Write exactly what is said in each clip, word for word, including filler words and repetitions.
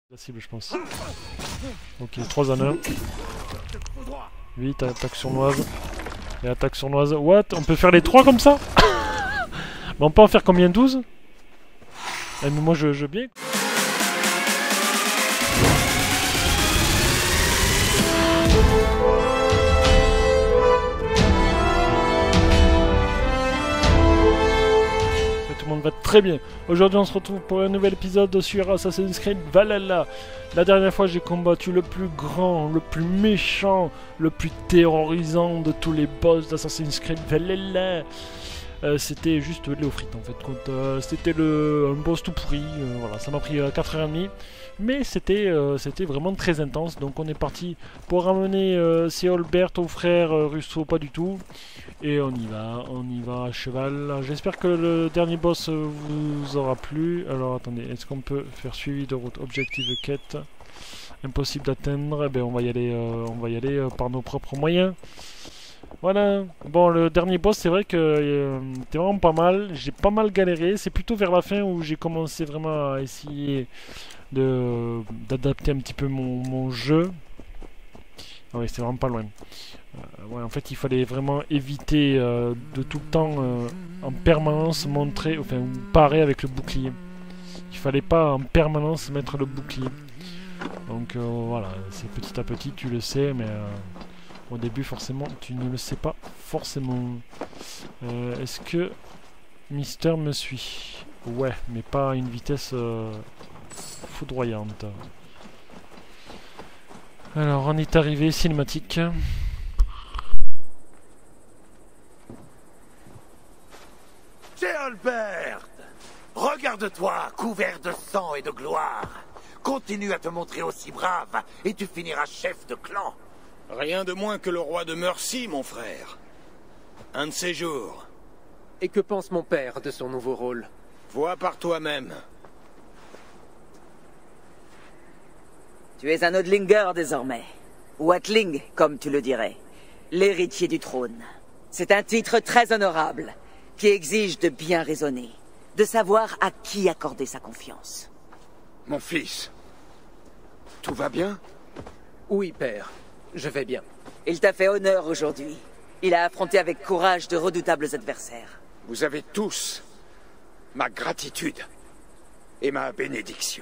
La cible, je pense. Ok, trois en un. huit, attaque sournoise. Et attaque sournoise. What? On peut faire les trois comme ça? Mais on peut en faire combien? douze? Eh, mais moi je, je bien. Tout le monde va très bien. Aujourd'hui on se retrouve pour un nouvel épisode sur Assassin's Creed Valhalla. La dernière fois j'ai combattu le plus grand, le plus méchant, le plus terrorisant de tous les boss d'Assassin's Creed Valhalla. Euh, c'était juste Léofrite en fait. Euh, c'était le un boss tout pourri. Euh, voilà, ça m'a pris euh, quatre heures trente. Mais c'était euh, c'était vraiment très intense. Donc on est parti pour ramener euh, Ceolbert au frère euh, Russo, pas du tout. Et on y va, on y va à cheval. J'espère que le dernier boss euh, vous aura plu. Alors attendez, est-ce qu'on peut faire suivi de route, objectif de quête? Impossible d'atteindre. Eh bien, on va y aller, euh, on va y aller euh, par nos propres moyens. Voilà. Bon, le dernier boss, c'est vrai que euh, c'était vraiment pas mal. J'ai pas mal galéré. C'est plutôt vers la fin où j'ai commencé vraiment à essayer de d'adapter un petit peu mon, mon jeu. Ah oui, c'est vraiment pas loin. Euh, ouais, en fait, il fallait vraiment éviter euh, de tout le temps, euh, en permanence, montrer, enfin, ou parer avec le bouclier. Il fallait pas en permanence mettre le bouclier. Donc euh, voilà, c'est petit à petit, tu le sais, mais euh, au début, forcément, tu ne le sais pas forcément. Euh, Est-ce que Mister me suit? Ouais, mais pas à une vitesse euh, foudroyante. Alors, on est arrivé, cinématique. Ceolbert! Regarde-toi, couvert de sang et de gloire. Continue à te montrer aussi brave, et tu finiras chef de clan. Rien de moins que le roi de Mercie, mon frère. Un de ces jours. Et que pense mon père de son nouveau rôle? Vois par toi-même. Tu es un Odlinger désormais. Ou Atling, comme tu le dirais. L'héritier du trône. C'est un titre très honorable, qui exige de bien raisonner, de savoir à qui accorder sa confiance. Mon fils, tout va bien? Oui, père. Je vais bien. Il t'a fait honneur aujourd'hui. Il a affronté avec courage de redoutables adversaires. Vous avez tous ma gratitude et ma bénédiction.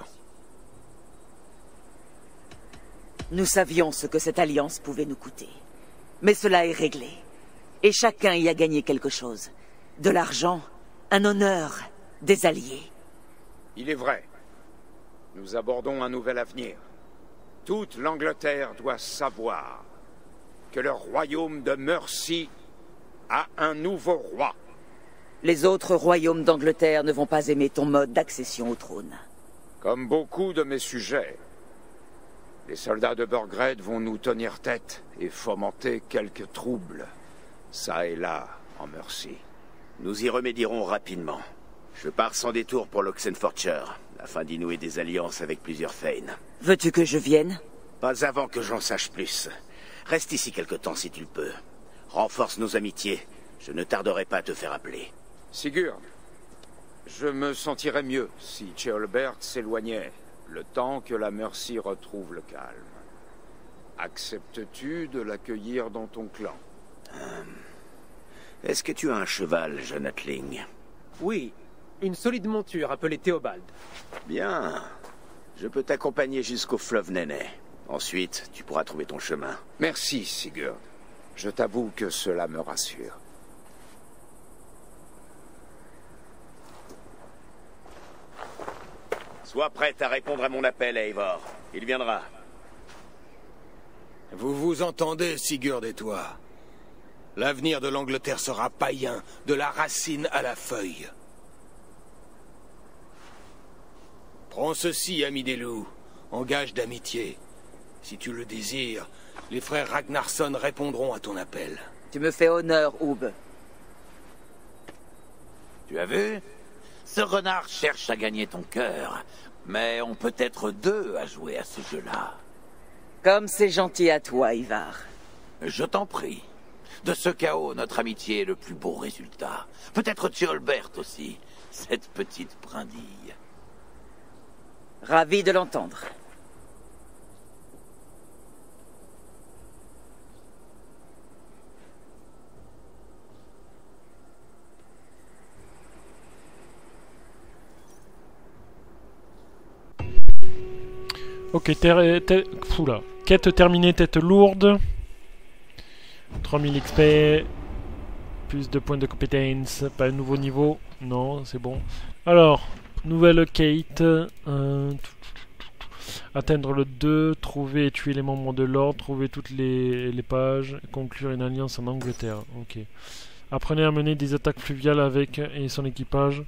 Nous savions ce que cette alliance pouvait nous coûter. Mais cela est réglé. Et chacun y a gagné quelque chose. De l'argent, un honneur, des alliés. Il est vrai. Nous abordons un nouvel avenir. Toute l'Angleterre doit savoir que le royaume de Mercie a un nouveau roi. Les autres royaumes d'Angleterre ne vont pas aimer ton mode d'accession au trône. Comme beaucoup de mes sujets, les soldats de Burgred vont nous tenir tête et fomenter quelques troubles, ça et là, en Mercie. Nous y remédierons rapidement. Je pars sans détour pour l'Oxenfordshire, afin d'y nouer des alliances avec plusieurs Thane. Veux-tu que je vienne? Pas avant que j'en sache plus. Reste ici quelque temps si tu le peux. Renforce nos amitiés. Je ne tarderai pas à te faire appeler. Sigurd, je me sentirais mieux si Ceolbert s'éloignait, le temps que la Mercie retrouve le calme. Acceptes-tu de l'accueillir dans ton clan? euh... Est-ce que tu as un cheval, jeune Atling? Oui, une solide monture appelée Théobald. Bien. Je peux t'accompagner jusqu'au fleuve Néné. Ensuite, tu pourras trouver ton chemin. Merci, Sigurd. Je t'avoue que cela me rassure. Sois prête à répondre à mon appel, Eivor. Il viendra. Vous vous entendez, Sigurd et toi? L'avenir de l'Angleterre sera païen, de la racine à la feuille. Prends ceci, ami des loups, en gage d'amitié. Si tu le désires, les frères Ragnarsson répondront à ton appel. Tu me fais honneur, Oub. Tu as vu? Ce renard cherche à gagner ton cœur, mais on peut être deux à jouer à ce jeu-là. Comme c'est gentil à toi, Ivar. Je t'en prie. De ce chaos, notre amitié est le plus beau résultat. Peut-être Ceolbert aussi, cette petite brindille. Ravi de l'entendre. Ok, ter ter Oula. Quête terminée, tête lourde. trois mille X P. Plus de points de compétence. Pas un nouveau niveau. Non, c'est bon. Alors, nouvelle quête. Euh, atteindre le deux. Trouver et tuer les membres de l'ordre. Trouver toutes les, les pages. Conclure une alliance en Angleterre. Ok. Apprenez à mener des attaques fluviales avec et son équipage.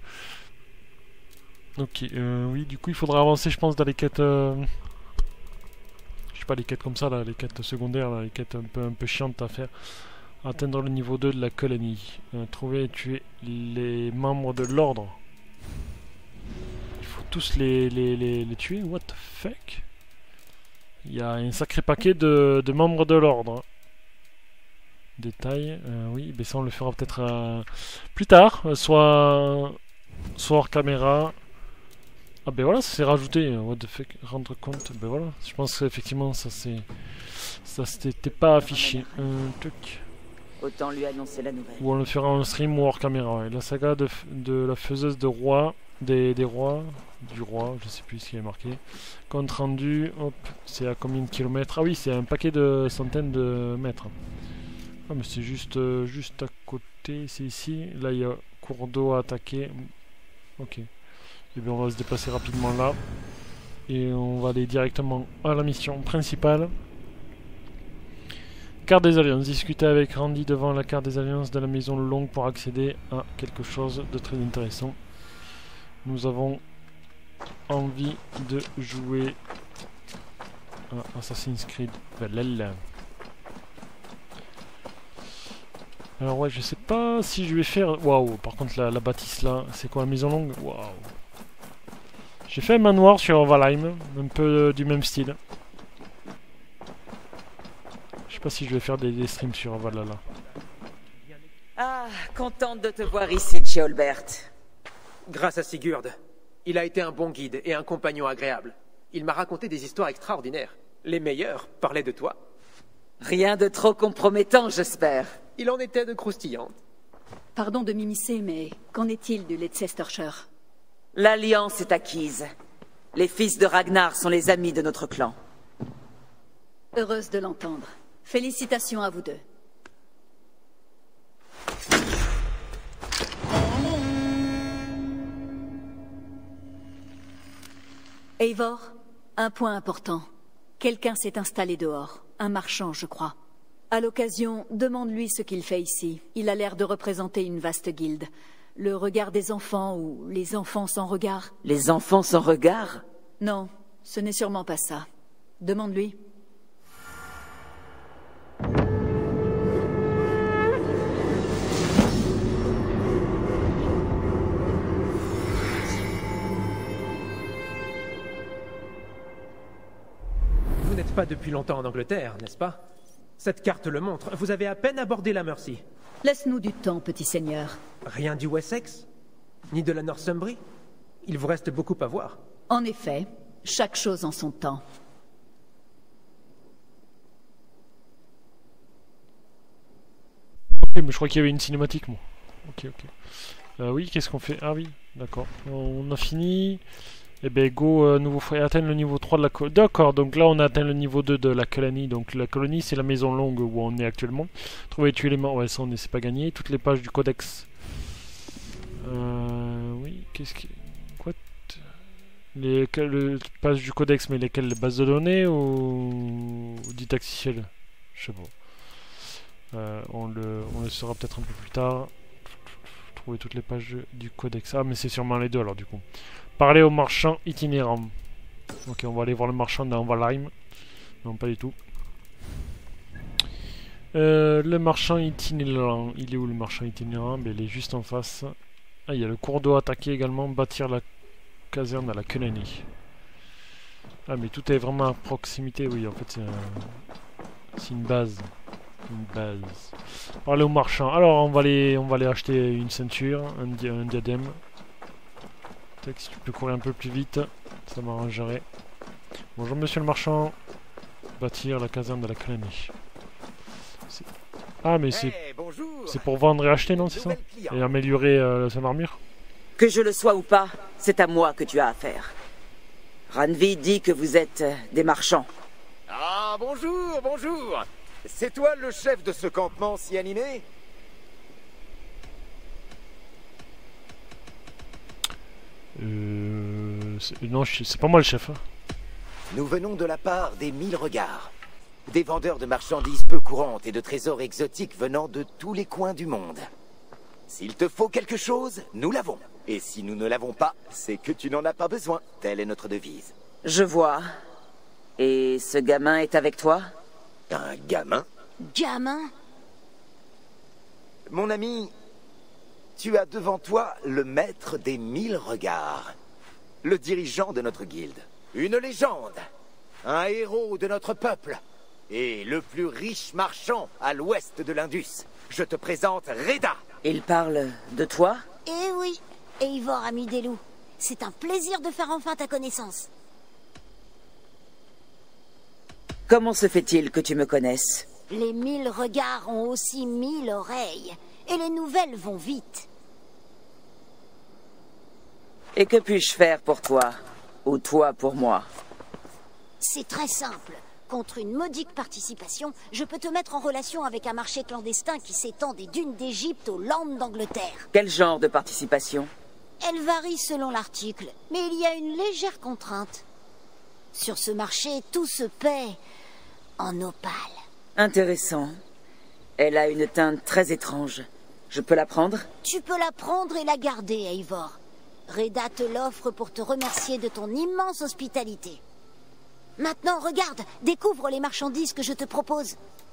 Ok, euh, oui, du coup, il faudra avancer, je pense, dans les quêtes... Euh... Je sais pas, les quêtes comme ça, là, les quêtes secondaires, là, les quêtes un peu, un peu chiantes à faire. Atteindre le niveau deux de la colonie. Euh, trouver et tuer les membres de l'ordre. Il faut tous les, les, les, les tuer, what the fuck? Il y a un sacré paquet de, de membres de l'ordre. Détail, euh, oui, mais ça on le fera peut-être euh, plus tard, euh, soit, soit hors caméra. Ah ben voilà, ça s'est rajouté, what the fuck, rendre compte, ben voilà, je pense qu'effectivement ça c'est, ça s'était pas affiché, un truc. Autant lui annoncer la nouvelle. Ou on le fera en stream ou hors caméra, ouais. La saga de, de la faiseuse de roi, des, des rois, du roi, je sais plus ce qui est marqué. Compte rendu, hop, c'est à combien de kilomètres? Ah oui, c'est un paquet de centaines de mètres. Ah mais c'est juste, euh, juste à côté, c'est ici. Là il y a cours d'eau à attaquer. Ok. Et bien on va se déplacer rapidement là. Et on va aller directement à la mission principale. Carte des Alliances. Discuter avec Randy devant la carte des Alliances de la maison longue pour accéder à quelque chose de très intéressant. Nous avons envie de jouer à Assassin's Creed Valhalla. Alors ouais, je sais pas si je vais faire... Waouh, par contre la, la bâtisse là, c'est quoi la maison longue? Waouh. J'ai fait un manoir sur Valheim, un peu du même style. Je sais pas si je vais faire des, des streams sur Valhalla. Ah, contente de te voir ici, Thiolbert. Grâce à Sigurd. Il a été un bon guide et un compagnon agréable. Il m'a raconté des histoires extraordinaires. Les meilleures parlaient de toi. Rien de trop compromettant, j'espère. Il en était de croustillantes. Pardon de m'immiscer, mais qu'en est-il du Leicestershire? L'alliance est acquise. Les fils de Ragnar sont les amis de notre clan. Heureuse de l'entendre. Félicitations à vous deux. Eivor, un point important. Quelqu'un s'est installé dehors. Un marchand, je crois. À l'occasion, demande-lui ce qu'il fait ici. Il a l'air de représenter une vaste guilde. Le regard des enfants ou les enfants sans regard? Les enfants sans regard? Non, ce n'est sûrement pas ça. Demande-lui. Vous n'êtes pas depuis longtemps en Angleterre, n'est-ce pas? Cette carte le montre. Vous avez à peine abordé la Mercie. Laisse-nous du temps, petit seigneur. Rien du Wessex? Ni de la Northumbrie? Il vous reste beaucoup à voir. En effet, chaque chose en son temps. Ok, mais je crois qu'il y avait une cinématique, moi. Ok, ok. Euh, oui, qu'est-ce qu'on fait? Ah oui, d'accord. On a fini. Eh ben go, euh, nouveau frère, atteindre le niveau trois de la colonie. D'accord, donc là on a atteint le niveau deux de la colonie. Donc la colonie c'est la maison longue où on est actuellement. Trouver et tuer les morts, ouais ça on ne sait pas gagner. Toutes les pages du codex. Euh, oui, qu'est-ce qui... Quoi? Les, les pages du codex, mais lesquelles? Les bases de données ou... didacticiel? Je sais pas. Euh, on, le, on le saura peut-être un peu plus tard. Trouver toutes les pages du codex. Ah mais c'est sûrement les deux alors du coup. Parler au marchand itinérant. Ok, on va aller voir le marchand dans Valheim. Non, pas du tout. Euh, le marchand itinérant. Il est où le marchand itinérant? Ben, il est juste en face. Ah, il y a le cours d'eau attaqué également. Bâtir la caserne à la colonie. Ah, mais tout est vraiment à proximité. Oui, en fait, c'est un... c'est une base. Une base. Parler au marchand. Alors, on va aller, on va aller acheter une ceinture, un, di un diadème. Si tu peux courir un peu plus vite, ça m'arrangerait. Bonjour monsieur le marchand. Bâtir la caserne de la colonie. Ah mais c'est hey, c'est pour vendre et acheter, non, c'est ça? Et améliorer euh, son armure? Que je le sois ou pas, c'est à moi que tu as affaire. Ranvi dit que vous êtes euh, des marchands. Ah, bonjour, bonjour. C'est toi le chef de ce campement si animé? Euh... Non, c'est pas moi le chef. Hein. Nous venons de la part des Mille Regards. Des vendeurs de marchandises peu courantes et de trésors exotiques venant de tous les coins du monde. S'il te faut quelque chose, nous l'avons. Et si nous ne l'avons pas, c'est que tu n'en as pas besoin. Telle est notre devise. Je vois. Et ce gamin est avec toi? Un gamin? Gamin? Mon ami, tu as devant toi le maître des Mille Regards. Le dirigeant de notre guilde. Une légende. Un héros de notre peuple. Et le plus riche marchand à l'ouest de l'Indus. Je te présente Reda. Il parle de toi? Eh oui, Eivor Amidelu. C'est un plaisir de faire enfin ta connaissance. Comment se fait-il que tu me connaisses? Les Mille Regards ont aussi mille oreilles. Et les nouvelles vont vite. Et que puis-je faire pour toi? Ou toi pour moi? C'est très simple. Contre une modique participation, je peux te mettre en relation avec un marché clandestin qui s'étend des dunes d'Égypte aux Landes d'Angleterre. Quel genre de participation? Elle varie selon l'article, mais il y a une légère contrainte. Sur ce marché, tout se paie en opale. Intéressant. Elle a une teinte très étrange. Je peux la prendre? Tu peux la prendre et la garder, Eivor. Reda te l'offre pour te remercier de ton immense hospitalité. Maintenant, regarde, découvre les marchandises que je te propose.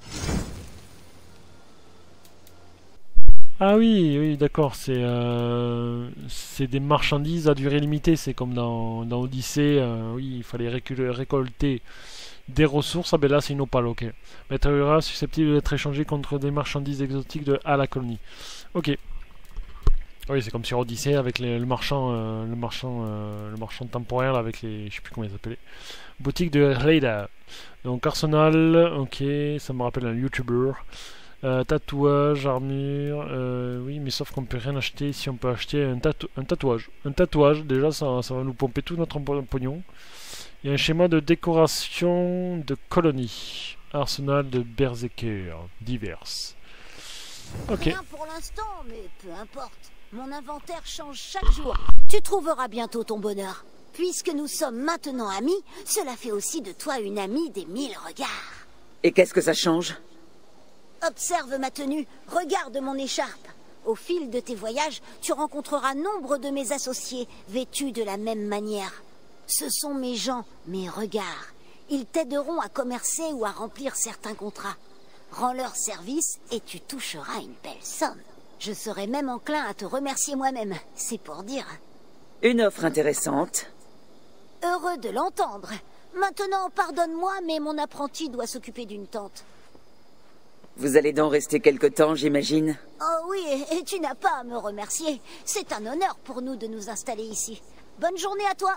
Ah oui, oui, d'accord, c'est euh, c'est des marchandises à durée limitée, c'est comme dans, dans Odyssée, euh, oui, il fallait récul- récolter des ressources, ah ben là c'est une opale, ok. Matériau susceptible d'être échangé contre des marchandises exotiques de, à la colonie. Ok. Oui, c'est comme sur Odyssée avec les, le marchand, euh, le marchand, euh, le marchand temporaire là, avec les, je sais plus comment ils s'appelaient. Boutique de Reda. Donc Arsenal, ok, ça me rappelle un YouTuber. Euh, tatouage, armure, euh, oui, mais sauf qu'on peut rien acheter. Si on peut acheter un, tatou un tatouage, un tatouage, déjà ça, ça va nous pomper tout notre pognon. Il y a un schéma de décoration de colonie. Arsenal de Berserker, diverses. Ok. Rien pour l'instant, mais peu importe. Mon inventaire change chaque jour. Tu trouveras bientôt ton bonheur. Puisque nous sommes maintenant amis, cela fait aussi de toi une amie des Mille Regards. Et qu'est-ce que ça change? Observe ma tenue, regarde mon écharpe. Au fil de tes voyages, tu rencontreras nombre de mes associés, vêtus de la même manière. Ce sont mes gens, mes regards. Ils t'aideront à commercer ou à remplir certains contrats. Rends leur service et tu toucheras une belle somme. Je serai même enclin à te remercier moi-même, c'est pour dire. Une offre intéressante. Heureux de l'entendre. Maintenant, pardonne-moi, mais mon apprenti doit s'occuper d'une tente. Vous allez donc rester quelque temps, j'imagine? Oh oui, et tu n'as pas à me remercier. C'est un honneur pour nous de nous installer ici. Bonne journée à toi.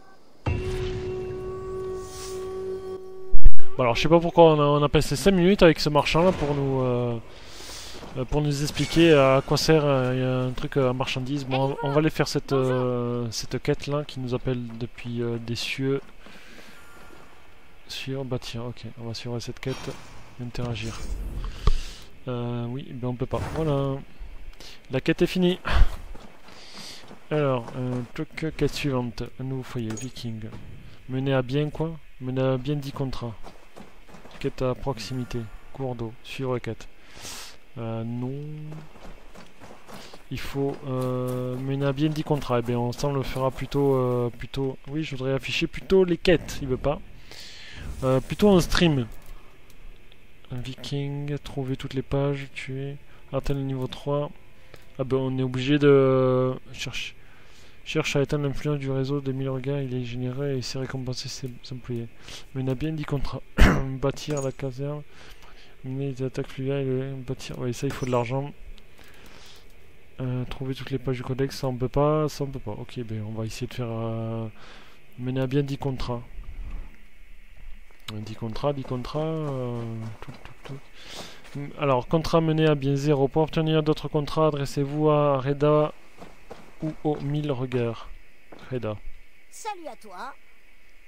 Bon, alors je sais pas pourquoi on a, on a passé cinq minutes avec ce marchand là pour nous euh, pour nous expliquer à quoi sert euh, un truc à marchandise. Bon, on, on va aller faire cette euh, cette quête là qui nous appelle depuis euh, des cieux. Sur bah tiens, ok, on va suivre cette quête, interagir. Euh, oui, ben on peut pas. Voilà, la quête est finie. Alors, euh, truc, quête suivante, un nouveau foyer, viking. Mener à bien quoi? Mener à bien dix contrats. Quête à proximité, cours d'eau, suivre quête. Euh, non. Il faut euh, mener à bien dix contrats. Eh bien, on s'en le fera plutôt, euh, plutôt. Oui, je voudrais afficher plutôt les quêtes. Il veut pas. Euh, plutôt en stream. Un viking, trouver toutes les pages, tuer, atteindre le niveau trois. Ah ben, on est obligé de chercher. Cherche à éteindre l'influence du réseau des mille regards, il est généré et sait récompenser ses employés. Mais il a bien dit contrat. Bâtir la caserne, mener des attaques fluviales, et bâtir. Oui, ça il faut de l'argent. Euh, trouver toutes les pages du codex, ça on peut pas, ça on peut pas. Ok, ben on va essayer de faire euh, mener à bien dix contrats. dix contrats, dix contrats. Euh, tout, tout, tout. Alors, contrat mené à bien zéro. Pour obtenir d'autres contrats, adressez-vous à Reda ou aux mille regards. Reda. Salut à toi.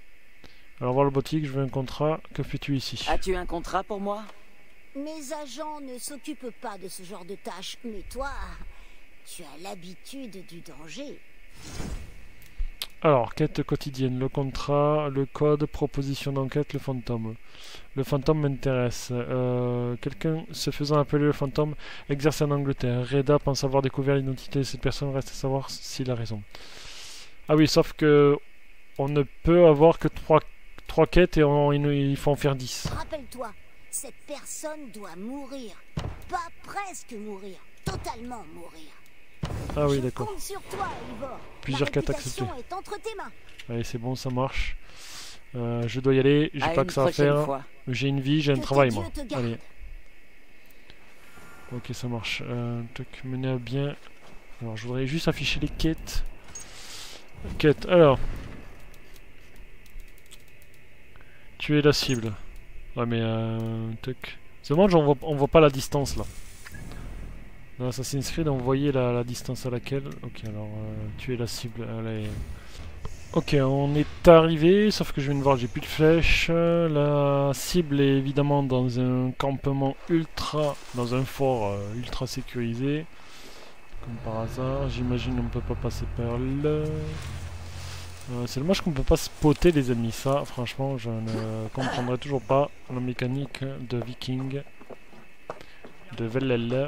robotique, je veux un contrat. Que fais-tu ici? As-tu un contrat pour moi? Mes agents ne s'occupent pas de ce genre de tâches, mais toi, tu as l'habitude du danger. Alors, quête quotidienne, le contrat, le code, proposition d'enquête, le fantôme. Le fantôme m'intéresse. Euh, Quelqu'un se faisant appeler le fantôme exerce en Angleterre. Reda pense avoir découvert l'identité de cette personne, reste à savoir s'il a raison. Ah oui, sauf que on ne peut avoir que trois, trois quêtes et on, il faut en faire dix. Rappelle-toi, cette personne doit mourir. Pas presque mourir, totalement mourir. Ah oui, Je d'accord. compte sur toi, Eivor. Plusieurs La quêtes réputation acceptées. est entre tes mains. Allez, c'est bon, ça marche. Euh, je dois y aller, j'ai À pas une que ça à prochaine faire. fois. J'ai une vie, j'ai un Que travail, Dieu moi. te garde. Allez. Ok, ça marche. Euh, tac, mener à bien. Alors, je voudrais juste afficher les quêtes. Quête, alors. Tuer la cible. Ouais, mais euh, tac. C'est dommage, on voit, on voit pas la distance là. Dans Assassin's Creed, on voyait la, la distance à laquelle. Ok, alors, euh, tuer la cible. Allez. Ok, on est arrivé, sauf que je viens de voir, j'ai plus de flèches. La cible est évidemment dans un campement ultra, dans un fort euh, ultra sécurisé. Comme par hasard, j'imagine qu'on peut pas passer par là. Euh, c'est dommage qu'on peut pas spotter les ennemis, ça franchement je ne comprendrai toujours pas la mécanique de Viking, de Valhalla.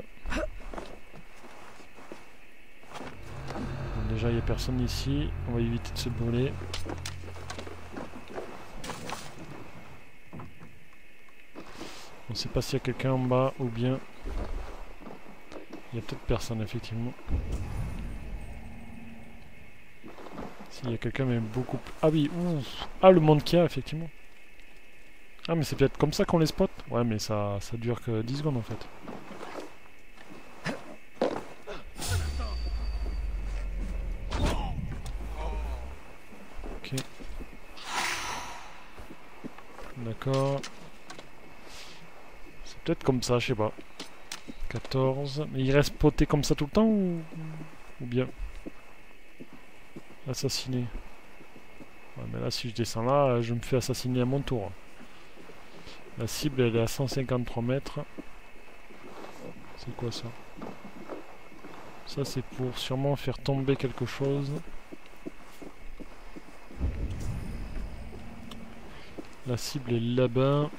Bon, déjà il n'y a personne ici, on va éviter de se brûler. On sait pas s'il y a quelqu'un en bas ou bien il y a peut-être personne effectivement. S'il y a quelqu'un mais beaucoup... Ah oui, ouf. Ah le monde qu'il y a effectivement. Ah mais c'est peut-être comme ça qu'on les spot. Ouais mais ça, ça dure que dix secondes en fait. Ok. D'accord. C'est peut-être comme ça, je sais pas. quatorze. Mais il reste spoté comme ça tout le temps ou, ou bien assassiné. Ouais, mais là, si je descends là, je me fais assassiner à mon tour. La cible, elle est à cent cinquante-trois mètres. C'est quoi ça? Ça, c'est pour sûrement faire tomber quelque chose. La cible est là-bas.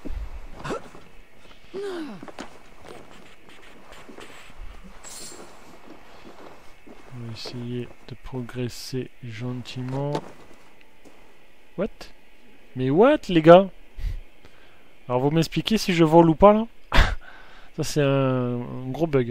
On va essayer de progresser gentiment. What? Mais what, les gars? Alors vous m'expliquez si je vole ou pas là? Ça c'est un, un gros bug.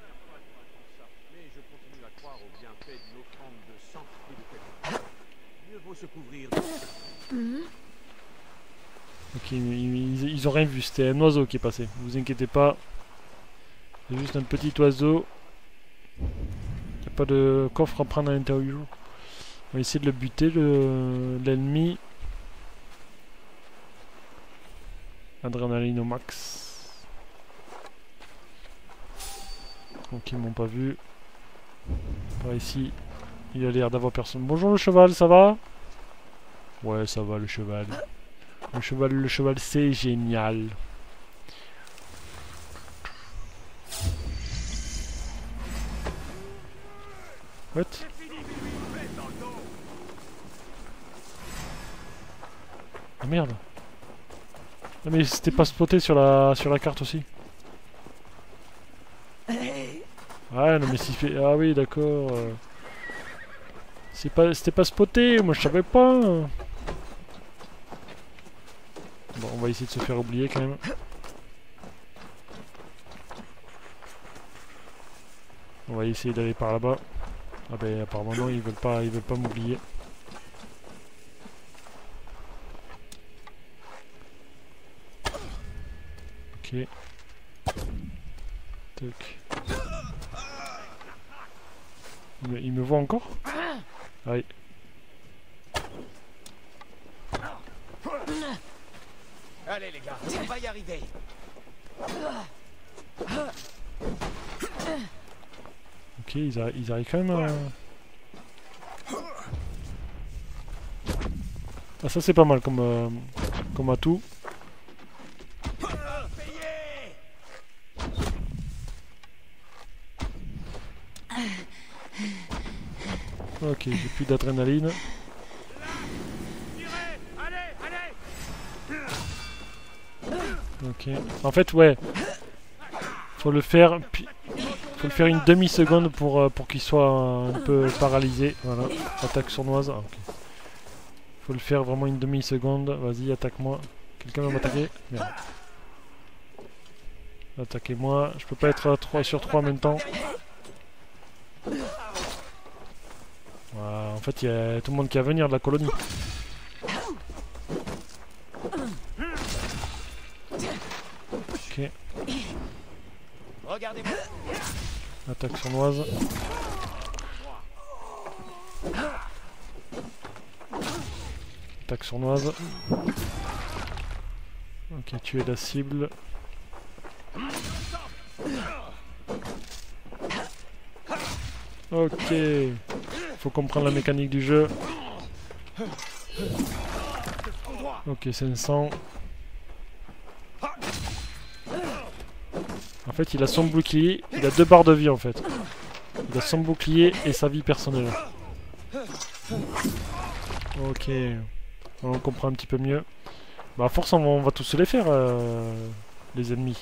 Ok, ils, ils ont rien vu, c'était un oiseau qui est passé. Vous inquiétez pas. C'est juste un petit oiseau. Il n'y a pas de coffre à prendre à l'intérieur. On va essayer de le buter, l'ennemi. Adrénaline au max. Donc ils m'ont pas vu. Par ici, il a l'air d'avoir personne. Bonjour le cheval, ça va? Ouais, ça va le cheval. Le cheval, le cheval, c'est génial. What? Ah merde. Ah mais c'était pas spoté sur la sur la carte aussi. Ah non mais s'il fait... Ah oui d'accord. Euh... C'est pas... C'était pas spoté, moi je savais pas. Bon on va essayer de se faire oublier quand même. On va essayer d'aller par là-bas. Ah ben apparemment non, ils veulent pas, ils veulent pas m'oublier. Ok. Tac. Il me, il me voit encore? Oui. Allez les gars, on va y arriver. Ok, ils, arri ils arrivent quand même à... Ah, ça c'est pas mal comme, euh, comme atout. Ok, j'ai plus d'adrénaline. Ok. En fait, ouais. Faut le faire. Puis, faut le faire une demi-seconde pour, euh, pour qu'il soit un peu paralysé. Voilà. Attaque sournoise. Ah, ok. Faut le faire vraiment une demi-seconde. Vas-y, attaque-moi. Quelqu'un va m'attaquer? Merde. Attaquez-moi. Je peux pas être à trois sur trois en même temps. Voilà. En fait, il y a tout le monde qui va venir de la colonie. Ok. Regardez-moi. Attaque sournoise. Attaque sournoise. Ok, tuer la cible. Ok. Faut comprendre la mécanique du jeu. Ok, cinq cents. En fait, il a son bouclier, il a deux barres de vie en fait. Il a son bouclier et sa vie personnelle. Ok. On comprend un petit peu mieux. Bah à force, on va, on va tous se les faire, euh, les ennemis.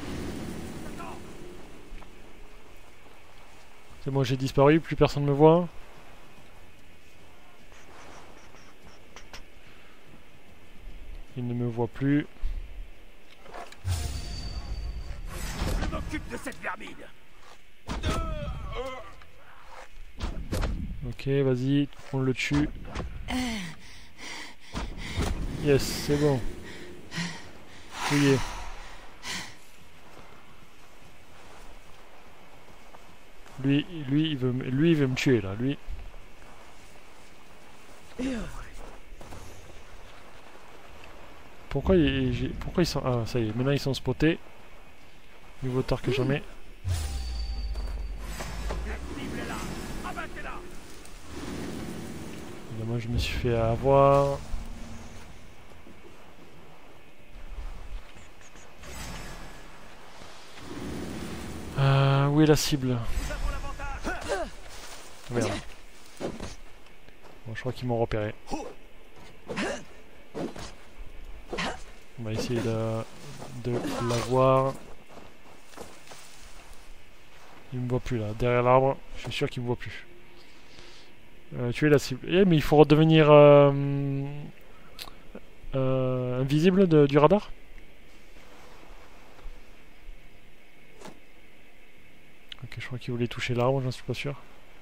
C'est bon, j'ai disparu, plus personne me voit. Il ne me voit plus. Je m'occupe de cette vermine. Ok, vas-y, on le tue. Yes, c'est bon. Fouillé. Lui, lui, il veut, lui, il veut me tuer là, lui. Pourquoi ils, pourquoi ils sont... Ah, ça y est, maintenant ils sont spotés. Mieux vaut tard que jamais. Moi je me suis fait avoir. Euh, où est la cible? Merde. Bon, je crois qu'ils m'ont repéré. On va essayer de, de l'avoir. Il me voit plus là, derrière l'arbre. Je suis sûr qu'il me voit plus. Euh, tuer la cible. Eh, mais il faut redevenir euh, euh, invisible de, du radar. Ok, je crois qu'il voulait toucher l'arbre, j'en suis pas sûr.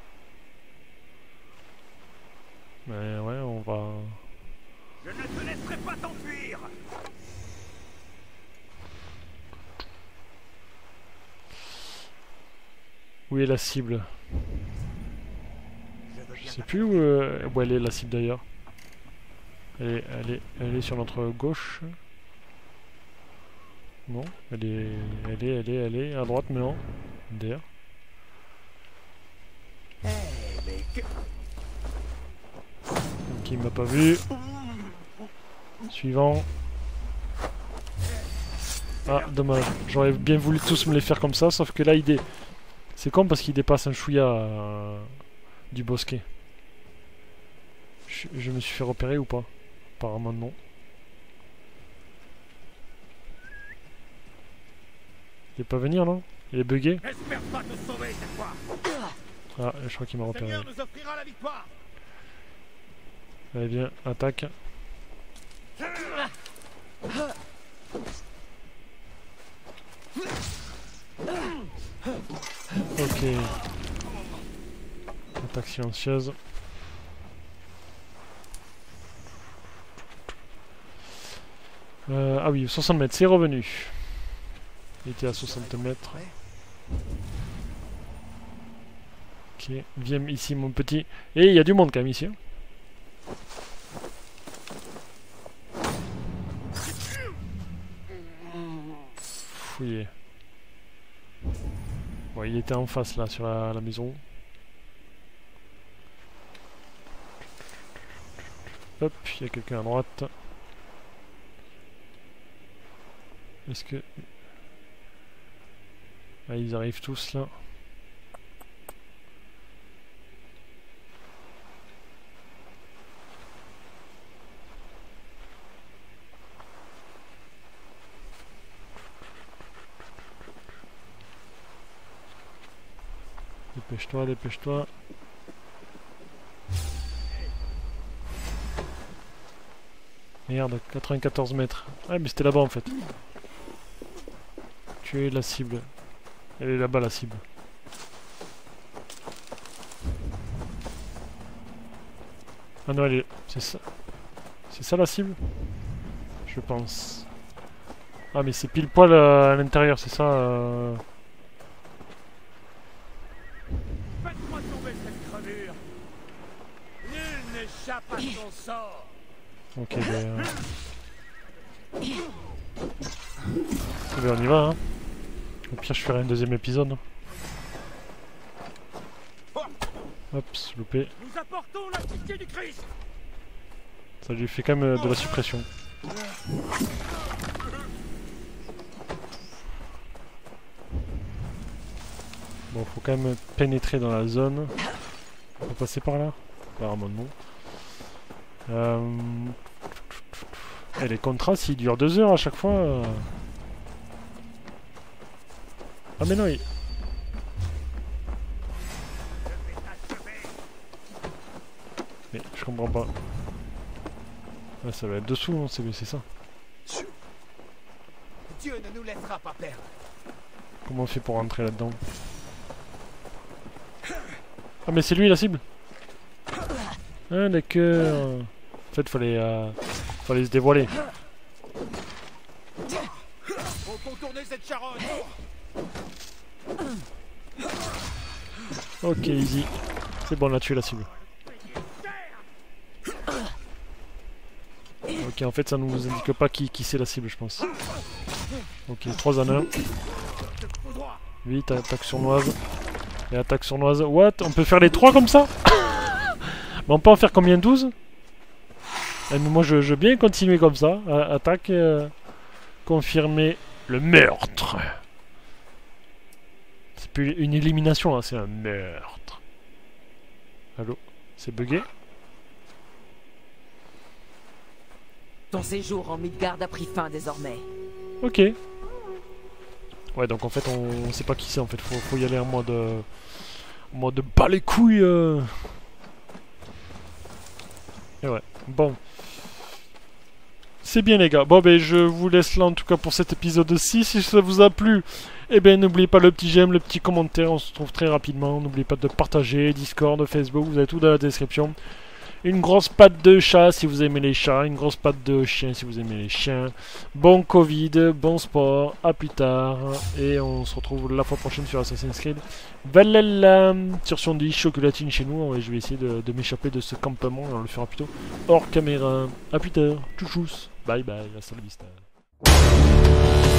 Mais ouais, on va... Je ne te laisserai pas t'enfuir. Où est la cible? Je sais plus où, euh, où elle est la cible d'ailleurs. Elle est, elle, est, elle est sur notre gauche. Non, elle est, elle est, elle est, elle est à droite, mais non. Derrière. Ok, il m'a pas vu. Suivant. Ah, dommage. J'aurais bien voulu tous me les faire comme ça, sauf que là, il dé... c'est con parce qu'il dépasse un chouïa euh, du bosquet. Je, je me suis fait repérer ou pas? Apparemment non. Il est pas venir non? Il est bugué? Espère pas te sauver cette fois. Ah, je crois qu'il m'a repéré. Seigneur nous offrira la victoire. Allez viens, attaque. Ok. Attaque silencieuse. Euh, ah oui, soixante mètres, c'est revenu. Il était à soixante mètres. Ok, viens ici mon petit. Et il y a du monde quand même ici. Fouillé. Ouais, il était en face là sur la, la maison. Hop, il y a quelqu'un à droite. Est-ce que... Ah, ils arrivent tous là. Dépêche-toi, dépêche-toi. Merde, quatre-vingt-quatorze mètres. Ah mais c'était là-bas en fait. Tu es la cible. Elle est là-bas la cible. Ah non, elle est... C'est ça. C'est ça la cible? Je pense. Ah mais c'est pile poil à, à l'intérieur, c'est ça euh... Faites-moi tomber cette crevure. Nul n'échappe à son sort. Ok, ben... ben on y va, hein. Au pire, je ferai un deuxième épisode. Hop, loupé. Nous apportons la pitié du Christ. Ça lui fait quand même de la suppression. Bon, faut quand même pénétrer dans la zone. On va passer par là? Apparemment non. Euh... Et les contrats, s'ils durent deux heures à chaque fois... Euh... Ah mais non, il... Mais je comprends pas. Ah, ça va être dessous, non? C'est ça. Dieu ne nous laissera pas perdre. Comment on fait pour rentrer là-dedans? Ah mais c'est lui la cible. Ah d'accord. En fait fallait euh, fallait se dévoiler. Faut contourner cette charogne. Ok easy. C'est bon on a tué la cible. Ok en fait ça ne nous indique pas qui, qui c'est la cible je pense. Ok trois en un. Vite attaque sournoise. Et attaque sournoise. What? On peut faire les trois comme ça? Mais on peut en faire combien? Douze? Et moi je, je veux bien continuer comme ça. Attaque. Euh, confirmer le meurtre. C'est plus une élimination là, c'est un meurtre. Allô? C'est bugué? Ton séjour en Midgard a pris fin désormais. Ok. Ouais donc en fait on, on sait pas qui c'est en fait. Faut, faut y aller en mode... Euh, en mode bas les couilles euh. Et ouais. Bon. C'est bien les gars. Bon ben je vous laisse là en tout cas pour cet épisode-ci. Si ça vous a plu, eh ben n'oubliez pas le petit j'aime, le petit commentaire. On se retrouve très rapidement. N'oubliez pas de partager, Discord, Facebook, vous avez tout dans la description. Une grosse patte de chat si vous aimez les chats. Une grosse patte de chien si vous aimez les chiens. Bon Covid, bon sport. À plus tard. Et on se retrouve la fois prochaine sur Assassin's Creed Valhalla. Sur son dit chocolatine chez nous. Et je vais essayer de, de m'échapper de ce campement. Et on le fera plutôt hors caméra. À plus tard. Tchouchous. Bye bye. Hasta la vista.